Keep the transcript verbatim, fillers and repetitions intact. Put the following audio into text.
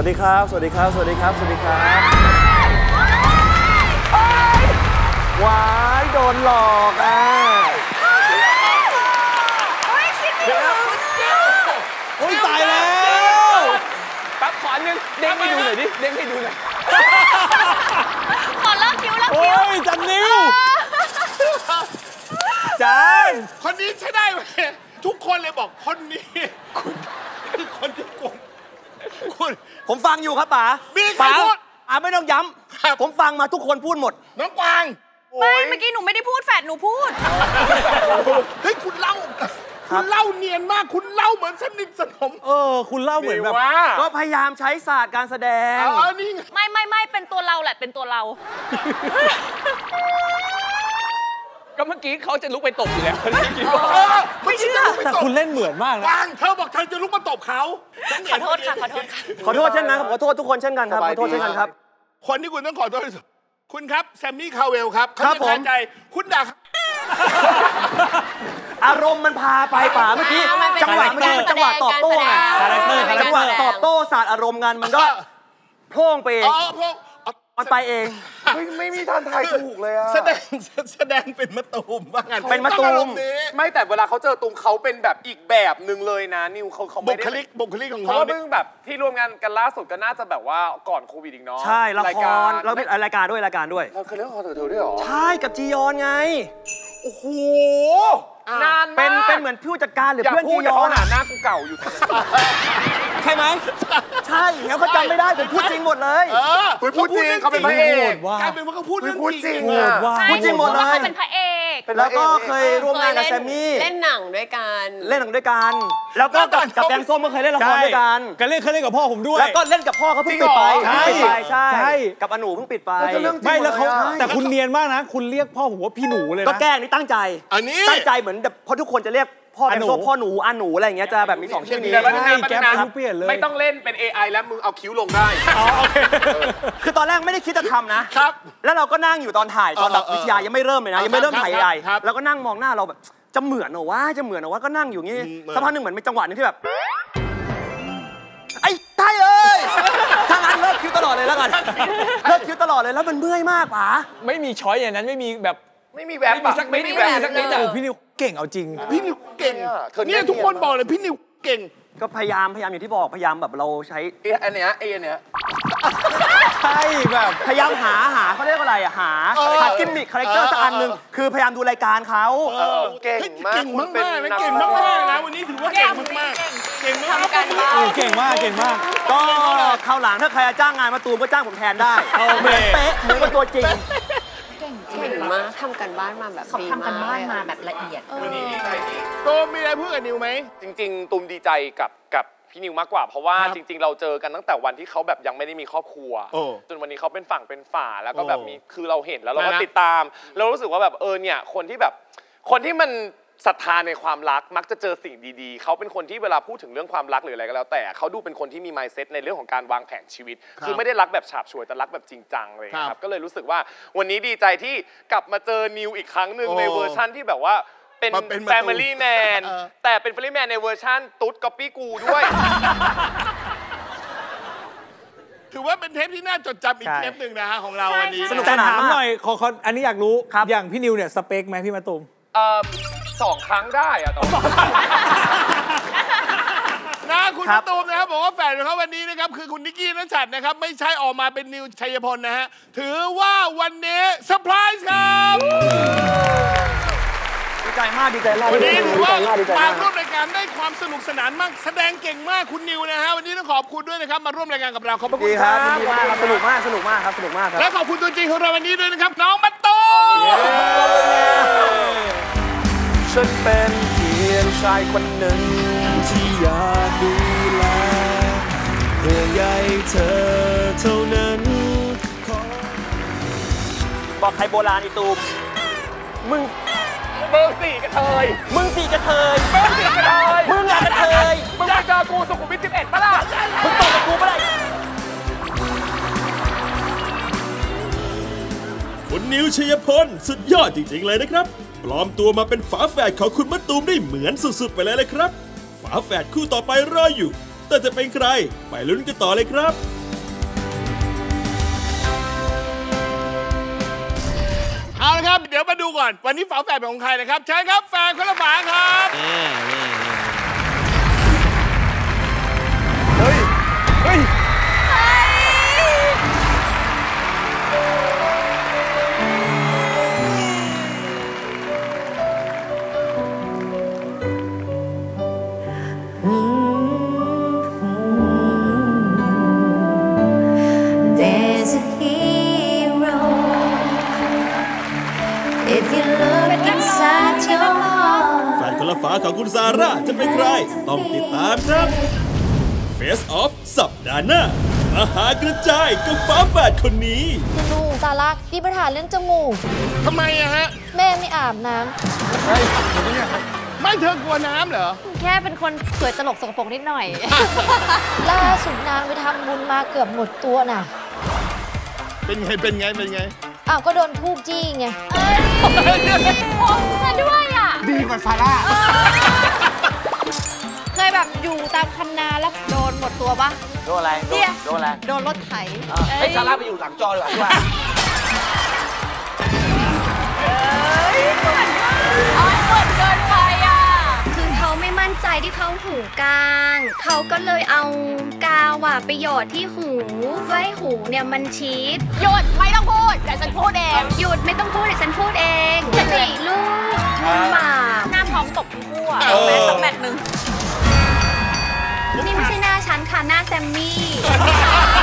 วัสดีครับสวัสดีครับสวัสดีครับสวัสดีครับว้ายโดนหลอกอ่ะโอ้ยตายแล้วแป๊บขอนึงเด้งให้ดูหน่อยดิเด้งให้ดูหน่อยขอเลิกคิ้วเลิกคิ้วโอ้ยจันนิวจันคนนี้ใช่ได้ไหมทุกคนเลยบอกคนนี้คุณคือคนที่กดคุณผมฟังอยู่ครับป๋ามีใครพูดอ่าไม่ต้องย้ำผมฟังมาทุกคนพูดหมดน้องกวางไม่เมื่อกี้หนูไม่ได้พูดแฝดหนูพูดเฮ้ยคุณเล่าคุณเล่าเนียนมากคุณเล่าเหมือนสนิทสนมเออคุณเล่าเหมือนแบบก็พยายามใช้ศาสตร์การแสดงอ๋อนี่ไม่ไม่ไม่เป็นตัวเราแหละเป็นตัวเราก็เมื่อกี้เขาจะลุกไปตบอยู่แล้วไม่เชื่อแต่คุณเล่นเหมือนมากนะวางเธอบอกเธอจะลุกมาตบเขาขอโทษค่ะขอโทษค่ะขอโทษเช่นกันขอโทษทุกคนเช่นกันครับขอโทษเช่นกันครับคนที่คุณต้องขอโทษคุณครับแซมมี่คาเวลครับเขาจะใจคุณด่าอารมณ์มันพาไปป่าเมื่อกี้จังหวะเมื่อกี้มันจังหวะตอบโต้ไงจังหวะตอบโต้ศาสตร์อารมณ์กันมันก็โพ่งไปเองมันไปเองไม่มีท่านไทยถูกเลยอะแสดงแสดงเป็นมะตูมว่างั้นเป็นมะตูมไม่แต่เวลาเขาเจอตูมเขาเป็นแบบอีกแบบหนึ่งเลยนะนิวเขาเขาไม่ได้บุคลิกบุคลิกของเขาเพิ่งแบบที่ร่วมงานกันล่าสุดก็น่าจะแบบว่าก่อนโควิดอีกเนาะใช่ละครเราเป็นรายการด้วยรายการด้วยเราเคยเล่นละครเธอด้วยหรอใช่กับจียอนไงโอ้โหนานมากเป็นเป็นเหมือนผู้จัดการหรือเพื่อนจียอนหน้ากูเก่าอยู่ใช่ไหมใช่แล้วเขาจำไม่ได้ผมพูดจริงหมดเลยคุณพูดจริงเขาเป็นพระเอกกลายเป็นว่าเขาพูดเรื่องจริงพูดจริงหมดเลยเขาเป็นพระเอกแล้วก็เคยร่วมงานกับแซมมี่เล่นหนังด้วยกันเล่นหนังด้วยกันแล้วก็กับแดงส้มก็เคยเล่นละครด้วยกันก็เล่นเคยเล่นกับพ่อผมด้วยแล้วก็เล่นกับพ่อเขาเพิ่งปิดไปใช่ใช่กับอนูเพิ่งปิดไปไม่แล้วเขาแต่คุณเนียนมากนะคุณเรียกพ่อผมว่าพี่หนูเลยนะก็แกล้งนี่ตั้งใจอันนี้ตั้งใจเหมือนเพราะทุกคนจะเรียกพ่อแดงส้มพ่อหนูอาหนูอะไรอย่างเงี้ยจะแบบมีสองชื่อนี้แก๊ปเปลี่ยนเลยไม่ต้องเล่นเป็น เอ ไอ แล้วมึงเอาคิ้วลงได้อ๋อโอเคคือตอนแรกไม่ได้คิดจะทำนะครับแล้วเราก็นั่งอยู่ตอนถ่ายตอนแบบวิทยายังไม่เริ่มเลยนะยังไม่เริ่มถ่ายใหญ่แล้วก็นั่งมองหน้าเราแบบจะเหมือนเหรอวะจะเหมือนเหรอวะก็นั่งอยู่งี้สักพักหนึ่งเหมือนมีจังหวะนึงที่แบบไอ้ไทยเอ้ยทางานเลิกคิ้วตลอดเลยแล้วกันเลิกคิ้วตลอดเลยแล้วมันเมื่อยมากป๋าไม่มีช้อยอย่างนั้นไม่มีแบบไม่มีแวบสักไม่มีแวบสักนิดแต่พี่นิวเก่งเอาจริงพี่นิวเก่งเนี่ยทุกคนบอกเลยพี่นิวเก่งก็พยายามพยายามอย่างที่บอกพยายามแบบเราใช้ไอ้อันเนี้ยไอ้อันเนี้ยใช่แบบพยายามหาหาเขาเรียกอะไรอะหาหากิมมิคคาแรคเตอร์สักอันหนึ่งคือพยายามดูรายการเขาเก่งมากเก่งมากเก่งมากนะวันนี้ถือว่าเก่งมากเก่งมากเก่งมากเก่งมากก็คราวหลังถ้าใครจ้างงานมาตูมก็จ้างผมแทนได้เหมือนเป๊ะเหมือนเป็นตัวจริงเก่งมากทำกันบ้านมาแบบเขาทำกันบ้านมาแบบละเอียดตูมมีอะไรพูดกับนิวไหมจริงๆตูมดีใจกับกับพี่นิวมากกว่าเพราะว่าจริงๆเราเจอกันตั้งแต่วันที่เขาแบบยังไม่ได้มีครอบครัวจนวันนี้เขาเป็นฝั่งเป็นฝาแล้วก็แบบมีคือเราเห็นแล้วเราก็ติดตามเรารู้สึกว่าแบบเออเนี่ยคนที่แบบคนที่มันศรัทธาในความรักมักจะเจอสิ่งดีๆเขาเป็นคนที่เวลาพูดถึงเรื่องความรักหรืออะไรก็แล้วแต่เขาดูเป็นคนที่มี mindset ในเรื่องของการวางแผนชีวิตคือไม่ได้รักแบบฉาบฉวยแต่รักแบบจริงจังเลยครับก็เลยรู้สึกว่าวันนี้ดีใจที่กลับมาเจอนิวอีกครั้งหนึ่งในเวอร์ชั่นที่แบบว่าเป็น Family Man แต่เป็น Family Man ในเวอร์ชั่นตุ๊ดก๊อปปี้กูด้วยถือว่าเป็นเทปที่น่าจดจำอีกเทปหนึ่งนะฮะของเราวันนี้สนุกสนานหน่อยขออันนี้อยากรู้อย่างพี่นิวเนี่ยสเปคไหมพี่มะตูมสองครั้งได้อะตอนนะคุณมะตูมนะครับบอกว่าแฟนของเขาวันนี้นะครับคือคุณนิกกี้ณชัดนะครับไม่ใช่ออกมาเป็นนิวชัยพลนะฮะถือว่าวันนี้เซอร์ไพรส์ครับดีใจมากดีใจมากวันนี้ถือว่ามาร่วมรายการได้ความสนุกสนานมากแสดงเก่งมากคุณนิวนะฮะวันนี้ต้องขอบคุณด้วยนะครับมาร่วมรายการกับเราขอบคุณครับดีมากครับสนุกมากสนุกมากครับสนุกมากครับและขอบคุณตัวจริงของเราวันนี้ด้วยนะครับน้องมะตูมฉันเป็นเพียงชายคนหนึ่งที่อยากดูแลเพื่อใยเธอเท่านั้นบอกใครโบราณไอ้ตูมมึงมึงสี่กระเทยมึงสี่กระเทยมึงสี่กระเทยมึงอยากกระเทยมึงอยากเจอกูสุขุมวิทสิบเอ็ดปะล่ะมึงตบกับกูปะล่ะคุณนิวชัยพลสุดยอดจริงๆเลยนะครับปลอมตัวมาเป็นฝาแฝดของคุณมะตูมได้เหมือนสุดๆไปเลยเลยครับฝาแฝดคู่ต่อไปรออยู่แต่จะเป็นใครไปลุ้นกันต่อเลยครับเอาละครับเดี๋ยวมาดูก่อนวันนี้ฝาแฝดเป็นของใครนะครับเชิญครับแฝดคนละฝาครับเฮ้ยเฮ้ยแฟนคนละฝาของคุณซาร่าจะเป็นใครต้องติดตามครับ Face Off สัปดาห์หน้ามหากระจายกับฝาแฝดคนนี้คุณลุงซาร่ามีปัญหาเรื่องจมูกทำไมอะฮะแม่ไม่อาบน้ไม่เธอกลัวน้ำเหรอำแค่เป็นคนสวยตลกสกปรกนิดหน่อย ล่าสุดนางไปทำบุญมาเกือบหมดตัวน่ะเป็นไงเป็นไงเป็นไงอ้าวก็โดนทูบจี้ไงเอ้ยซะด้วยอ่ะดีกว่าซาร่าเคยแบบอยู่ตามคันนาแล้วโดนหมดตัวปะโดนอะไรโดนอะไรโดนรถไถไอ้ซาร่าไปอยู่หลังจอเลยว่ะเหมือนมากอ๋อเหมือนเกินไปอ่ะคือเขาไม่มั่นใจที่เขาหูกลางเขาก็เลยเอากาวอ่ะไปหยอดที่หูเพื่อให้หูเนี่ยมันชีดหยุดไม่ต้องพูดเดี๋ยวฉันพูดเองหยุดไม่ต้องพูดเดี๋ยวฉันพูดเองสี่ลูกมันบาปหน้าท้องตกทั้งคู่อ่ะแม้สักแมตช์หนึ่งนี่ไม่ใช่หน้าฉันค่ะหน้าแซมมี่